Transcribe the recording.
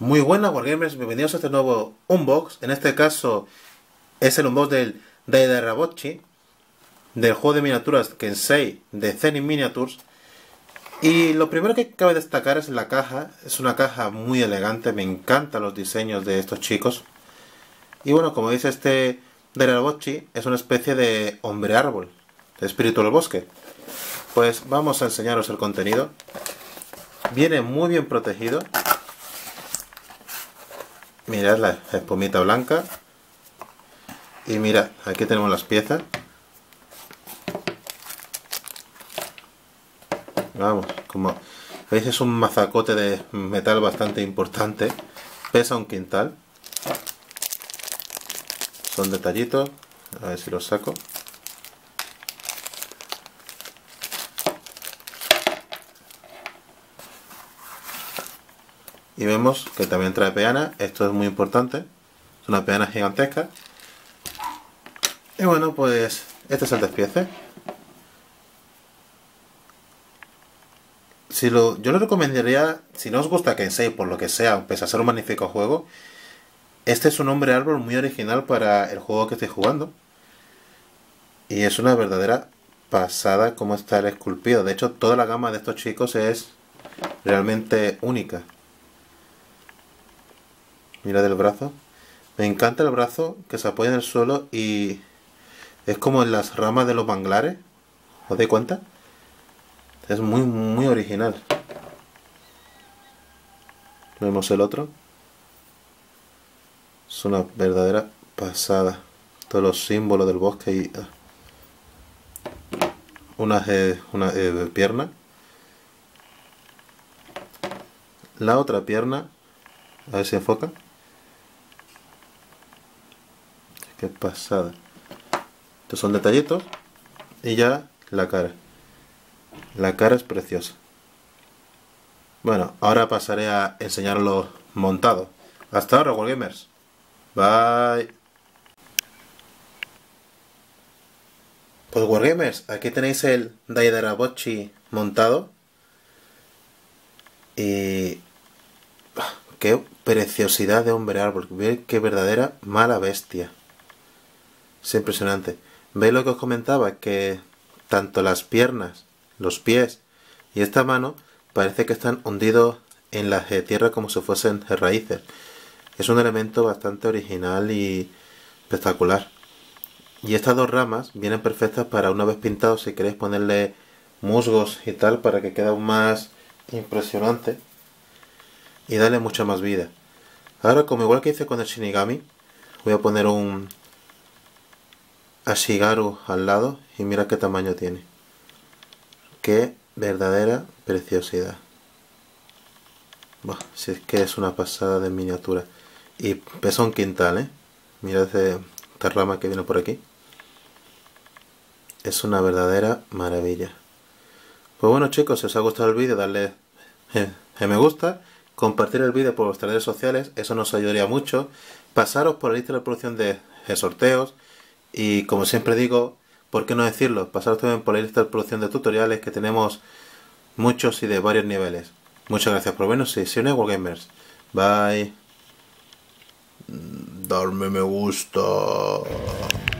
Muy buenas Wargamers, bienvenidos a este nuevo unbox. En este caso es el unbox del Daidarabotchi, del juego de miniaturas Kensei de Zenith Miniatures. Y lo primero que cabe destacar es la caja. Es una caja muy elegante, me encantan los diseños de estos chicos. Y bueno, como dice este Daidarabotchi, es una especie de hombre árbol, de espíritu del bosque. Pues vamos a enseñaros el contenido. Viene muy bien protegido. Mirad la espumita blanca. Y mirad, aquí tenemos las piezas. Vamos, como veis es un mazacote de metal bastante importante. Pesa 1 quintal. Son detallitos. A ver si los saco. Y vemos que también trae peana. Esto es muy importante. Es una peana gigantesca. Y bueno, pues este es el despiece. Yo le recomendaría, si no os gusta Kensei por lo que sea, pese a ser un magnífico juego, este es un hombre árbol muy original para el juego que estoy jugando. Y es una verdadera pasada como está el esculpido. De hecho, toda la gama de estos chicos es realmente única. Mirad el brazo. Me encanta el brazo que se apoya en el suelo y es como en las ramas de los manglares. ¿Os dais cuenta? Es muy original. Vemos el otro. Es una verdadera pasada. Todos los símbolos del bosque y una pierna. La otra pierna. A ver si enfoca. Qué pasada. Estos son detallitos. Y ya la cara. La cara es preciosa. Bueno, ahora pasaré a enseñarlo montado. Hasta ahora, Wargamers. Bye. Pues Wargamers, aquí tenéis el Daidarabotchi montado. Y qué preciosidad de hombre árbol. Veis qué verdadera mala bestia. Es impresionante. ¿Veis lo que os comentaba? Que tanto las piernas, los pies y esta mano parece que están hundidos en la tierra como si fuesen raíces. Es un elemento bastante original y espectacular. Y estas dos ramas vienen perfectas para, una vez pintados, si queréis ponerle musgos y tal, para que quede aún más impresionante y darle mucha más vida. Ahora, como igual que hice con el Shinigami, voy a poner un Ashigaru al lado y mira qué tamaño tiene. Qué verdadera preciosidad. Buah, si es que es una pasada de miniatura. Y pesa 1 quintal, ¿eh? Mirad esta rama que viene por aquí. Es una verdadera maravilla. Pues bueno chicos, si os ha gustado el vídeo, darle me gusta, compartir el vídeo por vuestras redes sociales, eso nos ayudaría mucho. Pasaros por la lista de reproducción de sorteos. Y como siempre digo, ¿por qué no decirlo? Pasaros también por la lista de reproducción de tutoriales, que tenemos muchos y de varios niveles. Muchas gracias por vernos y see you next Wargamers. Bye. Darme me gusta.